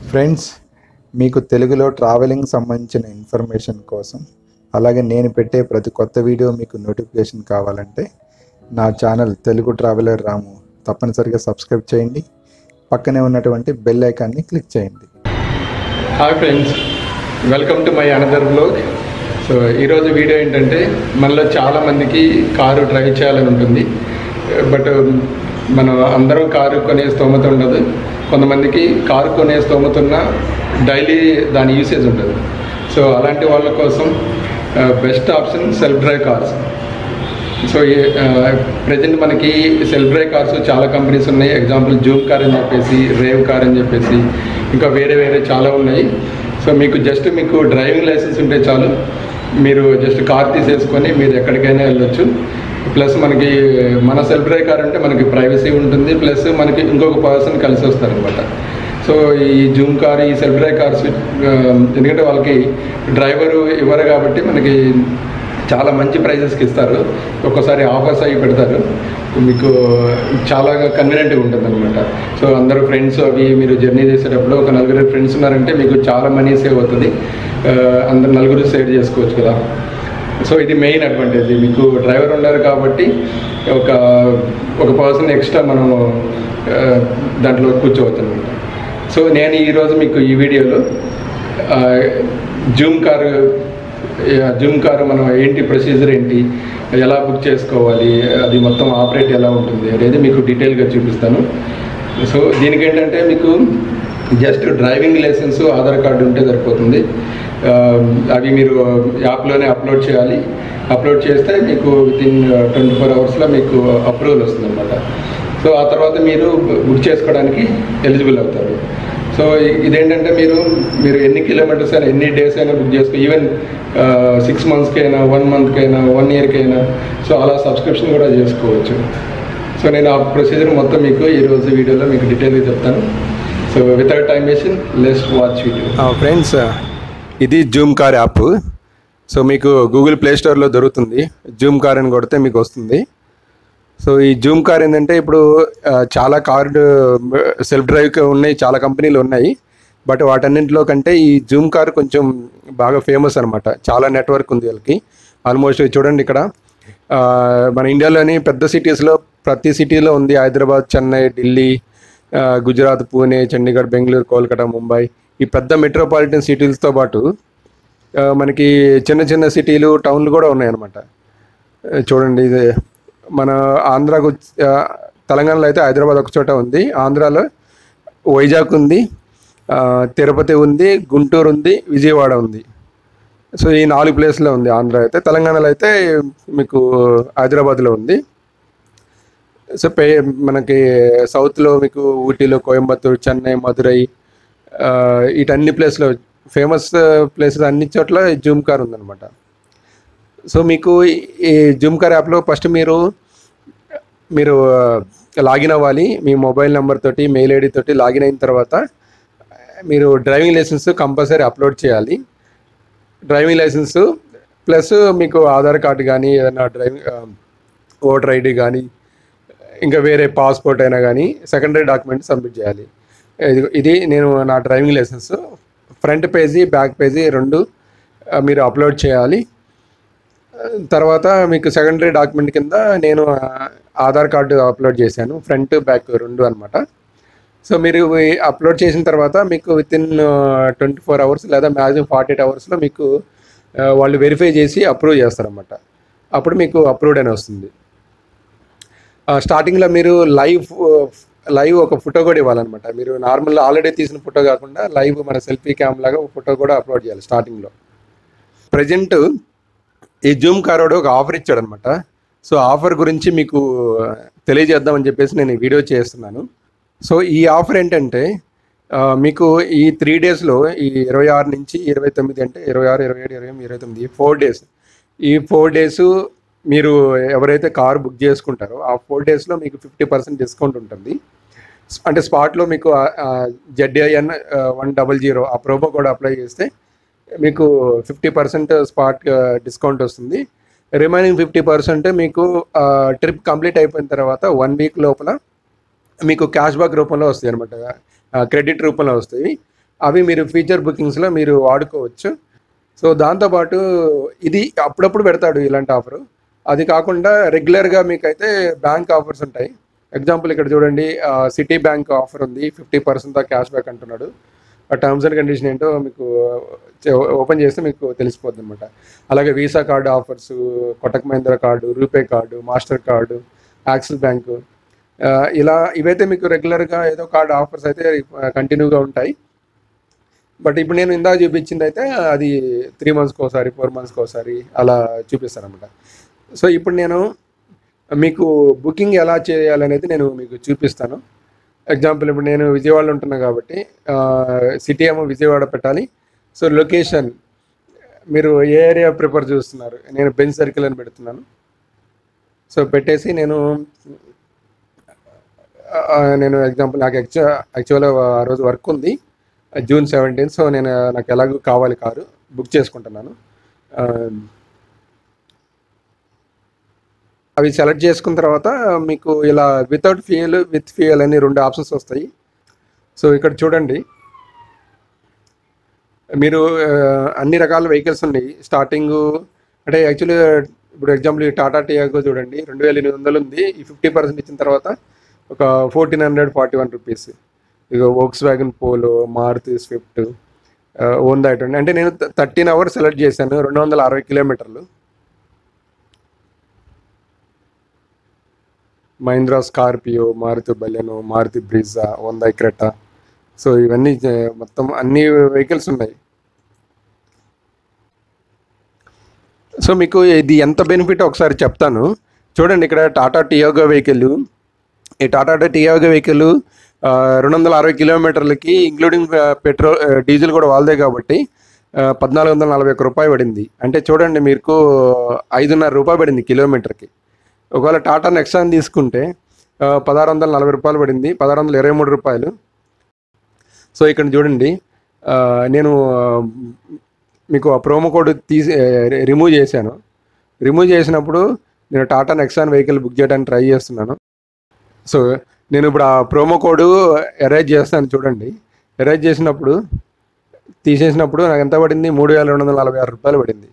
Friends, మీకు తెలుగులో travelling సంబంధించిన ఇన్ఫర్మేషన్ కోసం, అలాగే నేను పెట్టే ప్రతి కొత్త వీడియో మీకు నోటిఫికేషన్ కావాలంటే నా ఛానల్ తెలుగు ట్రావెలర్ రాము తప్పనిసరిగా సబ్స్క్రైబ్ చేయండి. పక్కనే ఉన్నటువంటి బెల్ ఐకాన్ని క్లిక్ చేయండి. Hi friends, welcome to my another blog. So ఈరోజు వీడియో ఏంటంటే, మనలో చాలామందికి కారు డ్రైవ్ చేయాలని ఉంటుంది. బట్ మనం అందరం కారు కొనే స్తోమత ఉండదు. కొంతమందికి కారు కొనే స్తోమత ఉన్న డైలీ దాని యూసేజ్ ఉండదు. సో అలాంటి వాళ్ళ కోసం best option self drive cars. So present మనకి సెల్ఫ్ డ్రైవ్ కార్స్ చాలా కంపెనీస్ ఉన్నాయి. ఎగ్జాంపుల్ జూమ్ కార్ అని చెప్పేసి, రేవ్ కార్ అని చెప్పేసి, ఇంకా వేరే చాలా ఉన్నాయి. సో మీకు డ్రైవింగ్ లైసెన్స్ ఉంటే చాలు, మీరు జస్ట్ కార్ తీసేసుకొని మీరు ఎక్కడికైనా వెళ్ళొచ్చు. ప్లస్ మనకి మన సెల్ఫ్ డ్రైవ్ కార్ అంటే మనకి ప్రైవసీ ఉంటుంది, ప్లస్ మనకి ఇంకొక పర్సన్ కలిసి వస్తారనమాట. సో ఈ జూమ్ కార్, ఈ సెల్ఫ్ డ్రైవ్ కార్స్ ఎందుకంటే వాళ్ళకి డ్రైవరు ఇవ్వరు కాబట్టి మనకి చాలా మంచి ప్రైజెస్కి ఇస్తారు. ఒక్కోసారి ఆఫర్స్ అవి పెడతారు, మీకు చాలా కన్వీనియంట్గా ఉంటుంది అనమాట. సో అందరూ ఫ్రెండ్స్ అవి మీరు జర్నీ చేసేటప్పుడు ఒక నలుగురు ఫ్రెండ్స్ ఉన్నారంటే మీకు చాలా మనీ సేవ్ అవుతుంది. అందరు నలుగురు సేవ్ చేసుకోవచ్చు కదా. సో ఇది మెయిన్ అడ్వాంటేజ్. మీకు డ్రైవర్ ఉన్నారు కాబట్టి ఒక పర్సన్ ఎక్స్ట్రా మనం దాంట్లో కూర్చోవచ్చు అనమాట. సో నేను ఈరోజు మీకు ఈ వీడియోలో జూమ్ కారు మనం ఏంటి ప్రొసీజర్ ఏంటి, ఎలా బుక్ చేసుకోవాలి, అది మొత్తం ఆపరేట్ ఎలా ఉంటుంది అనేది మీకు డీటెయిల్గా చూపిస్తాను. సో దీనికి ఏంటంటే మీకు just driving licence, Aadhaar card ఉంటే సరిపోతుంది. అవి మీరు యాప్లోనే అప్లోడ్ చేయాలి. అప్లోడ్ చేస్తే మీకు వితిన్ 24 అవర్స్లో మీకు అప్రూవల్ వస్తుంది అనమాట. సో ఆ తర్వాత మీరు బుక్ చేసుకోవడానికి ఎలిజిబుల్ అవుతారు. సో ఇదేంటంటే మీరు ఎన్ని కిలోమీటర్స్ అయినా, ఎన్ని డేస్ అయినా బుక్ చేసుకో, ఈవెన్ 6 మంత్స్కైనా, 1 మంత్కైనా, 1 ఇయర్కైనా. సో అలా సబ్స్క్రిప్షన్ కూడా చేసుకోవచ్చు. సో నేను ఆ ప్రొసీజర్ మొత్తం మీకు ఈరోజు వీడియోలో మీకు డీటెయిల్గా చెప్తాను. సో వితౌట్ టైం వేషన్ లెట్స్ వాచ్ వీడియో. ఫ్రెండ్స్, ఇది జూమ్ కార్ యాప్. సో మీకు గూగుల్ ప్లే స్టోర్లో దొరుకుతుంది. జూమ్ కార్ అని కొడితే మీకు వస్తుంది. సో ఈ జూమ్ కార్ ఏంటంటే, ఇప్పుడు చాలా కారు సెల్ఫ్ డ్రైవ్ ఉన్నాయి, చాలా కంపెనీలు ఉన్నాయి. బట్ వాటన్నింటిలో కంటే ఈ జూమ్ కార్ కొంచెం బాగా ఫేమస్ అనమాట. చాలా నెట్వర్క్ ఉంది వాళ్ళకి. ఆల్మోస్ట్ చూడండి, ఇక్కడ మన ఇండియాలోని పెద్ద సిటీస్లో ప్రతి సిటీలో ఉంది. హైదరాబాద్, చెన్నై, ఢిల్లీ, గుజరాత్, పూణే, చండీగఢ్, బెంగళూరు, కోల్కతా, ముంబై, ఈ పెద్ద మెట్రోపాలిటన్ సిటీలతో పాటు మనకి చిన్న చిన్న సిటీలు, టౌన్లు కూడా ఉన్నాయన్నమాట. చూడండి, ఇది మన ఆంధ్రాకు, తెలంగాణలో అయితే హైదరాబాద్ ఒక చోట ఉంది. ఆంధ్రాలో వైజాగ్ ఉంది, తిరుపతి ఉంది, గుంటూరు ఉంది, విజయవాడ ఉంది. సో ఈ 4 ప్లేస్లో ఉంది ఆంధ్ర అయితే. తెలంగాణలో అయితే మీకు హైదరాబాద్లో ఉంది. సో మనకి సౌత్లో మీకు ఊటీలో, కోయంబత్తూరు, చెన్నై, మదురై, వీటన్ని ప్లేస్లో ఫేమస్ ప్లేసెస్ అన్ని చోట్ల జూమ్ కార్ ఉందన్నమాట. సో మీకు ఈ జూమ్ కార్ యాప్లో ఫస్ట్ మీరు లాగిన్ అవ్వాలి. మీ మొబైల్ నెంబర్ తోటి, మెయిల్ ఐడి తోటి లాగిన్ అయిన తర్వాత మీరు డ్రైవింగ్ లైసెన్స్ కంపల్సరీ అప్లోడ్ చేయాలి. డ్రైవింగ్ లైసెన్స్ ప్లస్ మీకు ఆధార్ కార్డు కానీ, ఏదైనా డ్రైవింగ్ ఓటర్ ఐడి కానీ, ఇంకా వేరే పాస్పోర్ట్ అయినా కానీ సెకండరీ డాక్యుమెంట్ సబ్మిట్ చేయాలి. ఇది నేను నా driving licence front page, back page 2 మీరు అప్లోడ్ చేయాలి. తర్వాత మీకు సెకండరీ డాక్యుమెంట్ కింద నేను ఆధార్ కార్డు అప్లోడ్ చేశాను, ఫ్రంట్ బ్యాక్ 2 అనమాట. సో మీరు అప్లోడ్ చేసిన తర్వాత మీకు వితిన్ 24 అవర్స్ లేదా మ్యాక్సిమం 48 అవర్స్లో మీకు వాళ్ళు వెరిఫై చేసి అప్రూవ్ చేస్తారన్నమాట. అప్పుడు మీకు అప్రూవ్డ్ అని వస్తుంది. స్టార్టింగ్లో మీరు లైవ్ ఒక ఫోటో కూడా ఇవ్వాలన్నమాట. మీరు నార్మల్ ఆల్రెడీ తీసిన ఫోటో కాకుండా లైవ్ మన సెల్ఫీ క్యామ్ లాగా ఒక ఫోటో కూడా అప్లోడ్ చేయాలి స్టార్టింగ్లో. ప్రజెంట్ ఈ జూమ్ కార్ వాడు ఒక ఆఫర్ ఇచ్చాడనమాట. సో ఆఫర్ గురించి మీకు తెలియజేద్దామని చెప్పేసి నేను ఈ వీడియో చేస్తున్నాను. సో ఈ ఆఫర్ ఏంటంటే, మీకు ఈ 3 డేస్లో, ఈ 26 నుంచి 29, అంటే 26, 27, 28, 29, 4 డేస్, ఈ 4 డేస్ మీరు ఎవరైతే కారు బుక్ చేసుకుంటారో ఆ 4 డేస్లో మీకు 50% డిస్కౌంట్ ఉంటుంది. అంటే స్పాట్లో మీకు ZIN 100 ఆ ప్రోమో కోడ్ అప్లై చేస్తే మీకు 50% స్పాట్ డిస్కౌంట్ వస్తుంది. రిమైనింగ్ 50% మీకు ట్రిప్ కంప్లీట్ అయిపోయిన తర్వాత 1 వీక్ లోపల మీకు క్యాష్ బ్యాక్ రూపంలో వస్తాయి అనమాట, క్రెడిట్ రూపంలో వస్తాయి. అవి మీరు ఫ్యూచర్ బుకింగ్స్లో మీరు వాడుకోవచ్చు. సో దాంతోపాటు ఇది అప్పుడప్పుడు పెడతాడు ఇలాంటి ఆఫరు. అది కాకుండా రెగ్యులర్గా మీకైతే బ్యాంక్ ఆఫర్స్ ఉంటాయి. ఎగ్జాంపుల్ ఇక్కడ చూడండి, సిటీ బ్యాంక్ ఆఫర్ ఉంది, 50% క్యాష్ బ్యాక్ అంటున్నాడు. ఆ టర్మ్స్ అండ్ కండిషన్ ఏంటో మీకు ఓపెన్ చేస్తే మీకు తెలిసిపోద్ది అనమాట. అలాగే Visa card offers, Kotak Mahindra card, RuPay card, Mastercard, Axis bank, ఇలా ఇవైతే మీకు రెగ్యులర్గా ఏదో కార్డు ఆఫర్స్ అయితే కంటిన్యూగా ఉంటాయి. బట్ ఇప్పుడు నేను ఇందాక చూపించింది అయితే అది 3 monthsకి ఒకసారి, 4 monthsకి ఒకసారి అలా చూపిస్తాను అనమాట. సో ఇప్పుడు నేను మీకు బుకింగ్ ఎలా చేయాలనేది నేను మీకు చూపిస్తాను. ఎగ్జాంపుల్ ఇప్పుడు నేను విజయవాడలో ఉంటున్నాను కాబట్టి సిటీ ఏమో విజయవాడ పెట్టాలి. సో లొకేషన్ మీరు ఏ ఏరియా ప్రిఫర్ చేస్తున్నారు, నేను బెంచ్ సర్కిల్ అని పెడుతున్నాను. సో పెట్టేసి నేను ఎగ్జాంపుల్ నాకు యాక్చువల్గా ఆ రోజు వర్క్ ఉంది, June 17. సో నాకు ఎలాగో కావాలి కారు, బుక్ చేసుకుంటున్నాను. అవి సెలెక్ట్ చేసుకున్న తర్వాత మీకు ఇలా వితౌట్ ఫ్యూయల్, విత్ ఫ్యూయల్ అని 2 ఆప్షన్స్ వస్తాయి. సో ఇక్కడ చూడండి, మీరు అన్ని రకాల వెహికల్స్ ఉన్నాయి. స్టార్టింగ్ అంటే యాక్చువల్లీ ఇప్పుడు ఎగ్జాంపుల్ ఈ టాటా టియాగో చూడండి, 2800 ఉంది. ఈ 50% ఇచ్చిన తర్వాత ఒక 1441 రూపీస్. ఇక Volkswagen Polo, Maruti Swift, Honda i ten. అంటే నేను 13 hours సెలెక్ట్ చేశాను, 260 కిలోమీటర్లు. Mahindra Scorpio, Maruti Baleno, Maruti Brezza, Honda Creta. So ఇవన్నీ మొత్తం అన్ని వెహికల్స్ ఉన్నాయి. సో మీకు ఇది ఎంత బెనిఫిట్ ఒకసారి చెప్తాను చూడండి. ఇక్కడ టాటా టియాగో వెహికల్, ఈ టాటా టియాగో వెహికల్ 260 కిలోమీటర్లకి ఇంక్లూడింగ్ పెట్రోల్, డీజిల్ కూడా వాళ్ళదే కాబట్టి 1441 రూపాయలు పడింది. అంటే చూడండి మీకు 5.5 రూపాయలు పడింది కిలోమీటర్కి. ఒకవేళ టాటా నెక్సాన్ తీసుకుంటే 1640 రూపాయలు పడింది, 1623 రూపాయలు. సో ఇక్కడ చూడండి, నేను మీకు ఆ ప్రోమో కోడ్ రిమూవ్ చేశాను. రిమూవ్ చేసినప్పుడు నేను టాటా నెక్సాన్ వెహికల్ బుక్ చేయడానికి ట్రై చేస్తున్నాను. సో నేను ఇప్పుడు ఆ ప్రోమో కోడ్ ఎరేజ్ చేస్తాను చూడండి. ఎరేజ్ చేసినప్పుడు, తీసేసినప్పుడు నాకు ఎంత పడింది, 3246 రూపాయలు పడింది.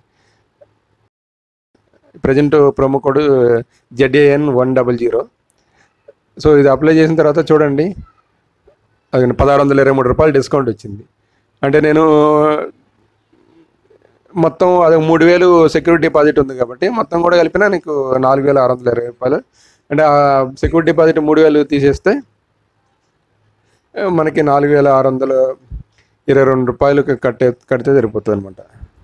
Present promo code ZAN100. So ఇది అప్లై చేసిన తర్వాత చూడండి, అది 1623 రూపాయలు డిస్కౌంట్ వచ్చింది. అంటే నేను మొత్తం అది 3000 సెక్యూరిటీ డిపాజిట్ ఉంది కాబట్టి మొత్తం కూడా కలిపినా నీకు 4620 రూపాయలు. అంటే ఆ సెక్యూరిటీ డిపాజిట్ 3000 తీసేస్తే మనకి 4622 రూపాయలు కడితే సరిపోతుంది అనమాట.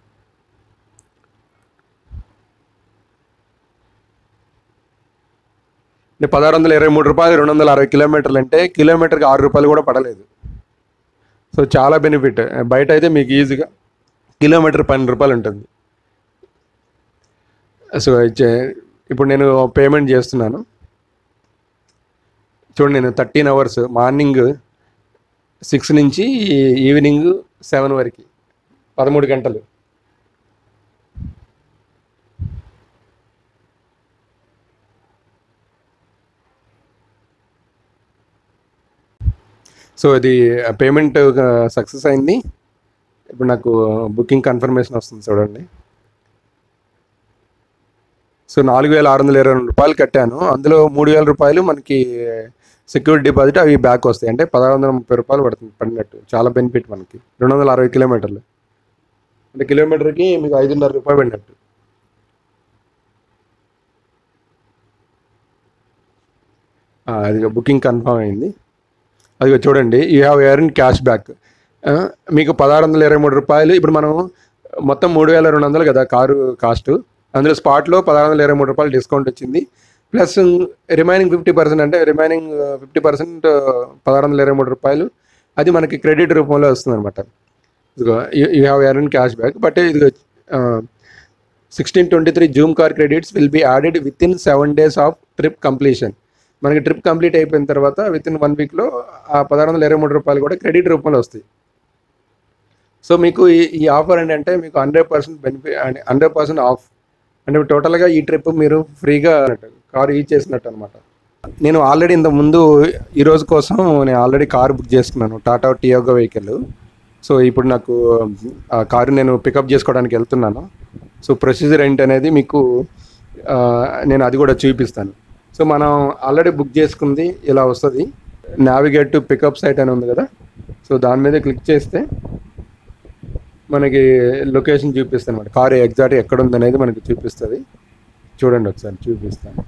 అంటే 1623 రూపాయలు, 260 కిలోమీటర్లు అంటే కిలోమీటర్కి 6 రూపాయలు కూడా పడలేదు. సో చాలా బెనిఫిట్. బయట అయితే మీకు ఈజీగా కిలోమీటర్ 12 రూపాయలు ఉంటుంది. సో ఇప్పుడు నేను పేమెంట్ చేస్తున్నాను చూడండి. నేను 13 hours, మార్నింగ్ 6 నుంచి ఈవినింగ్ 7 వరకు 13 గంటలు. సో ఇది పేమెంట్ సక్సెస్ అయింది. ఇప్పుడు నాకు బుకింగ్ కన్ఫర్మేషన్ వస్తుంది చూడండి. సో 4622 రూపాయలు కట్టాను. అందులో 3000 రూపాయలు మనకి సెక్యూరిటీ డిపాజిట్, అవి బ్యాక్ వస్తాయి. అంటే 1630 రూపాయలు పడినట్టు. చాలా బెనిఫిట్ మనకి. 260 కిలోమీటర్లు అంటే కిలోమీటర్కి మీకు 5.5 రూపాయలు పడినట్టు. అది బుకింగ్ కన్ఫర్మ్ అయింది. అది చూడండి, you have earn cashback. మీకు 1623 రూపాయలు. ఇప్పుడు మనం మొత్తం 3200 కదా కారు కాస్ట్. అందులో స్పాట్లో 1623 రూపాయలు డిస్కౌంట్ వచ్చింది. ప్లస్ రిమైనింగ్ 50%, అంటే రిమైనింగ్ 50% 1623 రూపాయలు అది మనకి క్రెడిట్ రూపంలో వస్తుంది అనమాట. ఇదిగో you have earn cashback. But ఇదిగో 1623 Zoom car credits will be added within 7 days of trip completion. మనకి ట్రిప్ కంప్లీట్ అయిపోయిన తర్వాత విత్ ఇన్ 1 weekలో ఆ 1623 రూపాయలు కూడా క్రెడిట్ రూపంలో వస్తాయి. సో మీకు ఈ ఆఫర్ ఏంటంటే మీకు 100% బెనిఫిట్, 100% ఆఫ్. అంటే టోటల్గా ఈ ట్రిప్ మీరు ఫ్రీగా కారు యూజ్ చేసినట్టు అనమాట. నేను ఆల్రెడీ ఇంతకుముందు ఈరోజు కోసం నేను ఆల్రెడీ కారు బుక్ చేసుకున్నాను, టాటా టియాగో వెహికల్. సో ఇప్పుడు నాకు ఆ కారు నేను పికప్ చేసుకోవడానికి వెళ్తున్నాను. సో ప్రొసీజర్ ఏంటనేది మీకు నేను అది కూడా చూపిస్తాను. సో మనం ఆల్రెడీ బుక్ చేసుకుంది ఇలా వస్తుంది. నావిగేట్ టు పికప్ సైట్ అని ఉంది కదా, సో దాని మీద క్లిక్ చేస్తే మనకి లొకేషన్ చూపిస్తుంది అనమాట. కారు ఎగ్జాక్ట్గా ఎక్కడ ఉంది అనేది మనకి చూపిస్తుంది. చూడండి ఒకసారి చూపిస్తాను.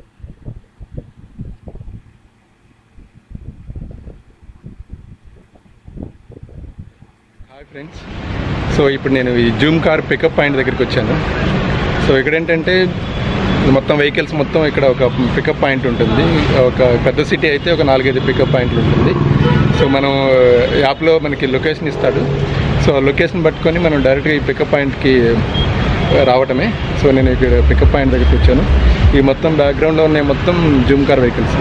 హాయ్ ఫ్రెండ్స్, సో ఇప్పుడు నేను ఈ జూమ్ కార్ పికప్ పాయింట్ దగ్గరికి వచ్చాను. సో ఇక్కడ ఏంటంటే మొత్తం వెహికల్స్ మొత్తం ఇక్కడ ఒక పికప్ పాయింట్ ఉంటుంది. ఒక పెద్ద సిటీ అయితే ఒక 4-5 పికప్ పాయింట్లు ఉంటుంది. సో మనం యాప్లో మనకి లొకేషన్ ఇస్తాడు. సో లొకేషన్ పట్టుకొని మనం డైరెక్ట్గా ఈ పికప్ పాయింట్కి రావటమే. సో నేను ఇక్కడ పికప్ పాయింట్ దగ్గరికి వచ్చాను. ఈ మొత్తం బ్యాక్గ్రౌండ్లో ఉన్నాయి మొత్తం Zoom car vehicles.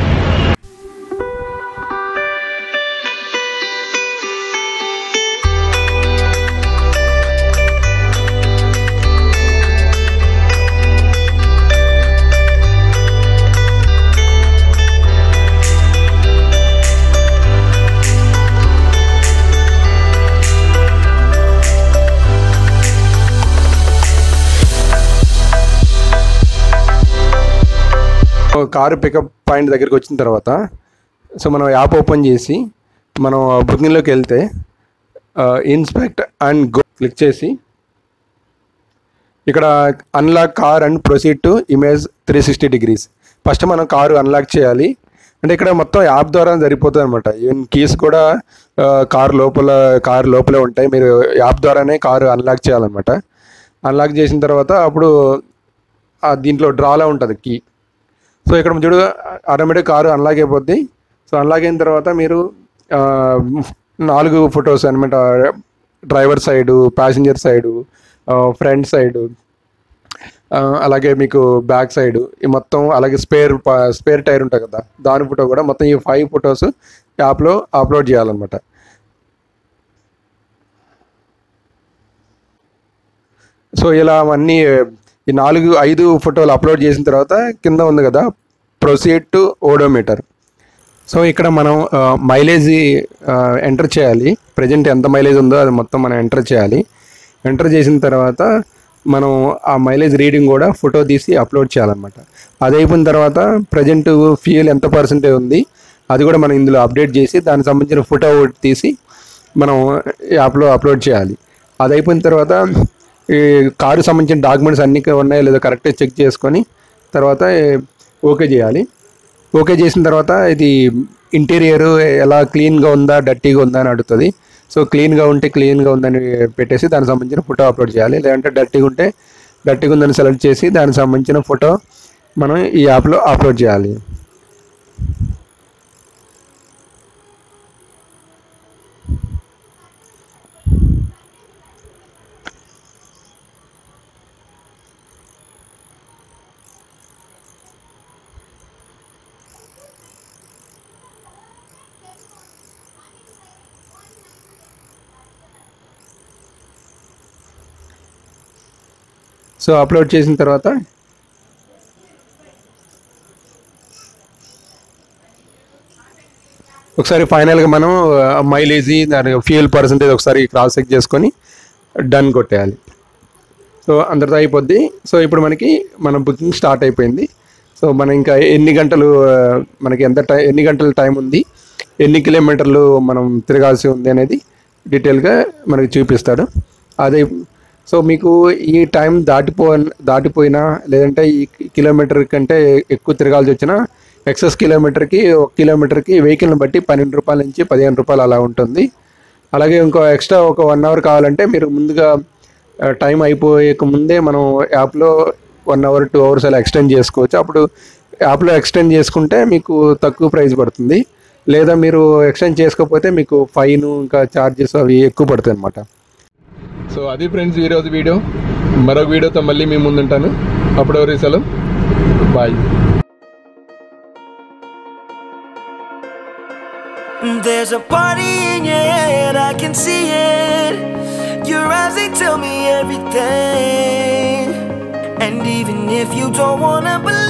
Car pickup point దగ్గరికి వచ్చిన తర్వాత సో మనం యాప్ ఓపెన్ చేసి మనం బుకింగ్లోకి వెళ్తే ఇన్స్పెక్ట్ అండ్ గో క్లిక్ చేసి ఇక్కడ unlock car and proceed to image 360 degrees. First మనం కారు అన్లాక్ చేయాలి. అంటే ఇక్కడ మొత్తం యాప్ ద్వారా సరిపోతుంది అనమాట. ఈవెన్ కీస్ కూడా కారు లోపలే ఉంటాయి. మీరు యాప్ ద్వారానే కారు అన్లాక్ చేయాలన్నమాట. అన్లాక్ చేసిన తర్వాత అప్పుడు దీంట్లో డ్రాలో ఉంటుంది కీ. సో ఇక్కడ చూడు ఆటోమేటిక్ కారు అన్లాక్ అయిపోద్ది. సో అన్లాక్ అయిన తర్వాత మీరు 4 ఫొటోస్ అనమాట. Driver side, passenger side, front side, అలాగే మీకు బ్యాక్ సైడు ఈ మొత్తం, అలాగే స్పేర్ టైర్ ఉంటుంది కదా దాని ఫోటో కూడా, మొత్తం ఈ 5 ఫొటోస్ యాప్లో అప్లోడ్ చేయాలన్నమాట. సో ఇలా అన్నీ ఈ 4-5 ఫోటోలు అప్లోడ్ చేసిన తర్వాత కింద ఉంది కదా ప్రొసీడ్ టు ఓడోమీటర్. సో ఇక్కడ మనం మైలేజ్ ఎంటర్ చేయాలి. ప్రజెంట్ ఎంత మైలేజ్ ఉందో అది మొత్తం మనం ఎంటర్ చేయాలి. ఎంటర్ చేసిన తర్వాత మనం ఆ మైలేజ్ రీడింగ్ కూడా ఫోటో తీసి అప్లోడ్ చేయాలన్నమాట. అది అయిపోయిన తర్వాత ప్రజెంట్ ఫ్యూయల్ ఎంత పర్సెంటేజ్ ఉంది అది కూడా మనం ఇందులో అప్డేట్ చేసి దానికి సంబంధించిన ఫోటో తీసి మనం యాప్లో అప్లోడ్ చేయాలి. అది అయిపోయిన తర్వాత ఈ కారు సంబంధించిన డాక్యుమెంట్స్ అన్నీ ఉన్నాయో లేదో కరెక్ట్గా చెక్ చేసుకొని తర్వాత ఓకే చేయాలి. ఓకే చేసిన తర్వాత ఇది ఇంటీరియర్ ఎలా క్లీన్గా ఉందా డర్టీగా ఉందా అని అడుగుతుంది. సో క్లీన్గా ఉంటే క్లీన్గా ఉందని పెట్టేసి దానికి సంబంధించిన ఫోటో అప్లోడ్ చేయాలి. లేదంటే డర్టీగా ఉంటే డర్టీగా ఉందని సెలెక్ట్ చేసి దానికి సంబంధించిన ఫోటో మనం ఈ యాప్లో అప్లోడ్ చేయాలి. సో అప్లోడ్ చేసిన తర్వాత ఒకసారి ఫైనల్గా మనం మైలేజ్ దాని ఫ్యూయల్ పర్సెంటేజ్ ఒకసారి క్రాస్ చెక్ చేసుకొని డన్ కొట్టేయాలి. సో అందరితో అయిపోద్ది. సో ఇప్పుడు మన బుకింగ్ స్టార్ట్ అయిపోయింది. సో మనం ఇంకా ఎన్ని గంటల టైం ఉంది, ఎన్ని కిలోమీటర్లు మనం తిరగాల్సి ఉంది అనేది డీటెయిల్గా మనకి చూపిస్తాడు. అదే సో మీకు ఈ టైం దాటిపోయినా లేదంటే ఈ కిలోమీటర్ కంటే ఎక్కువ తిరగాల్సి వచ్చినా ఎక్సెస్ కిలోమీటర్కి 1 కిలోమీటర్కి వెహికల్ని బట్టి 12 రూపాయల నుంచి 15 రూపాయలు అలా ఉంటుంది. అలాగే ఇంకో ఎక్స్ట్రా ఒక 1 అవర్ కావాలంటే మీరు ముందుగా టైం అయిపోయక ముందే మనం యాప్లో 1 అవర్ 2 అవర్స్ అలా ఎక్స్టెండ్ చేసుకోవచ్చు. అప్పుడు యాప్లో ఎక్స్టెండ్ చేసుకుంటే మీకు తక్కువ ప్రైస్ పడుతుంది. లేదా మీరు ఎక్స్టెండ్ చేసుకోకపోతే మీకు ఫైన్ ఇంకా ఛార్జెస్ అవి ఎక్కువ పడతాయి అన్నమాట. సో అది ఫ్రెండ్స్ ఈరోజు వీడియో. మరొక వీడియోతో మళ్ళీ మీ ముందుంటాను. అప్పటివరకు సెలవు, bye. There's a party in your head, I can see it. Your eyes, they tell me everything. And even if you don't wanna believe